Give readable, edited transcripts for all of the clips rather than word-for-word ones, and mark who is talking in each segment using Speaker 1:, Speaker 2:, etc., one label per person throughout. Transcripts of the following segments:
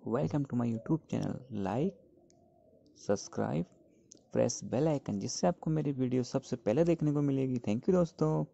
Speaker 1: Welcome to my YouTube channel. Like, subscribe, press bell icon, जिससे आपको मेरी video सबसे पहले देखने को मिलेगी। थैंक यू दोस्तों।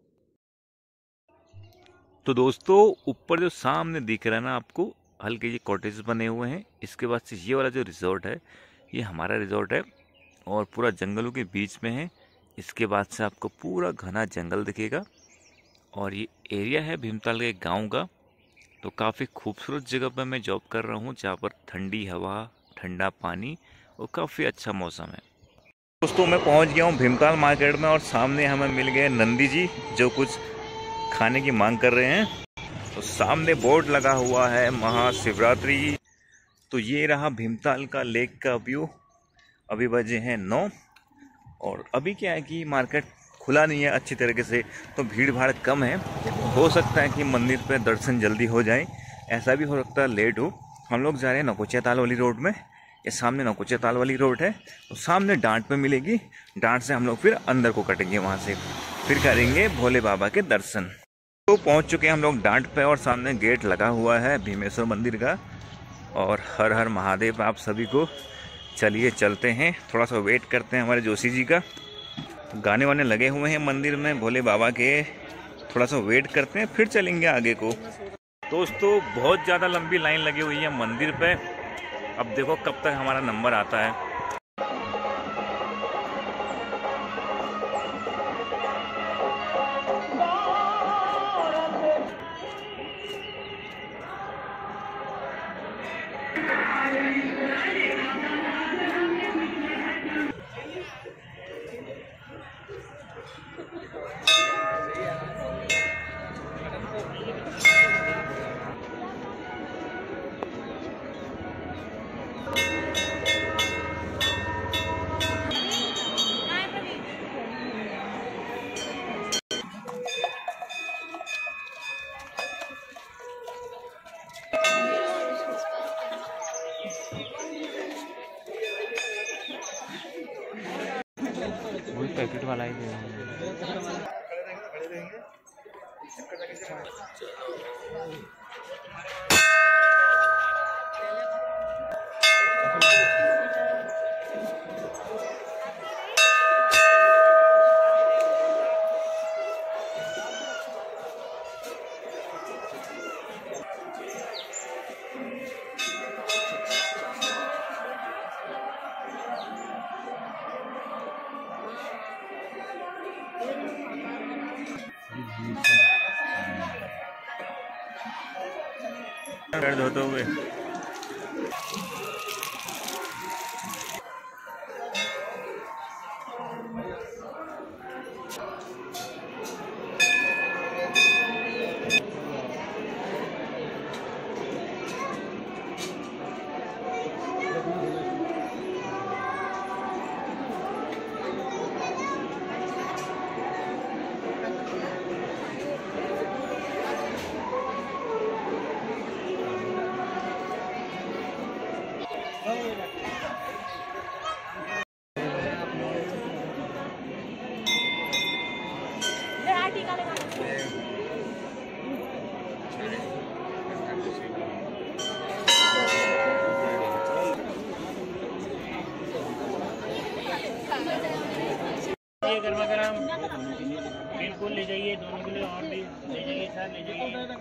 Speaker 2: तो दोस्तों, ऊपर जो सामने दिख रहा है ना आपको, हल्के ये कॉटेज बने हुए हैं। इसके बाद से ये वाला जो रिजॉर्ट है, ये हमारा रिजॉर्ट है और पूरा जंगलों के बीच में है। इसके बाद से आपको पूरा घना जंगल दिखेगा और ये एरिया है भीमताल के गांव का। तो काफ़ी खूबसूरत जगह पर मैं जॉब कर रहा हूँ, जहाँ पर ठंडी हवा, ठंडा पानी और काफ़ी अच्छा मौसम है। दोस्तों, मैं पहुँच गया हूँ भीमताल मार्केट में और सामने हमें मिल गए नंदी जी, जो कुछ खाने की मांग कर रहे हैं। तो सामने बोर्ड लगा हुआ है महाशिवरात्रि। तो ये रहा भीमताल का लेक का व्यू। अभी बजे हैं 9 और अभी क्या है कि मार्केट खुला नहीं है अच्छी तरीके से, तो भीड़ भाड़ कम है। हो सकता है कि मंदिर पे दर्शन जल्दी हो जाए, ऐसा भी हो सकता है लेट हो। हम लोग जा रहे हैं नौकुचिया ताल वाली रोड में। ये सामने नौकुचिया ताल वाली रोड है, तो सामने डांट पे मिलेगी। डांट से हम लोग फिर अंदर को कटेंगे, वहाँ से फिर करेंगे भोले बाबा के दर्शन। तो पहुंच चुके हैं हम लोग डांट पे और सामने गेट लगा हुआ है भीमेश्वर मंदिर का। और हर हर महादेव आप सभी को। चलिए चलते हैं, थोड़ा सा वेट करते हैं हमारे जोशी जी का। गाने वाने लगे हुए हैं मंदिर में भोले बाबा के, थोड़ा सा वेट करते हैं फिर चलेंगे आगे को। दोस्तों, बहुत ज़्यादा लंबी लाइन लगी हुई है मंदिर पे। अब देखो कब तक हमारा नंबर आता है।
Speaker 1: वही पैकेट वाला ही दे।
Speaker 2: दर्द होते हुए
Speaker 3: गर्मा गर्म बिल्कुल ले जाइए, दोनों के लिए और भी ले जाइए सर, ले जाइए।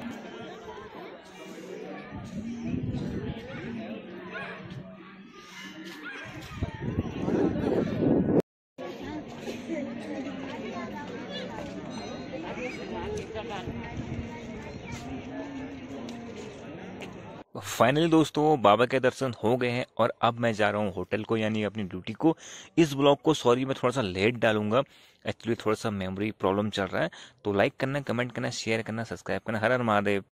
Speaker 2: फाइनली दोस्तों, बाबा के दर्शन हो गए हैं और अब मैं जा रहा हूँ होटल को, यानी अपनी ड्यूटी को। इस ब्लॉग को सॉरी मैं थोड़ा सा लेट डालूंगा, एक्चुअली थोड़ा सा मेमोरी प्रॉब्लम चल रहा है। तो लाइक करना, कमेंट करना, शेयर करना, सब्सक्राइब करना। हर हर महादेव।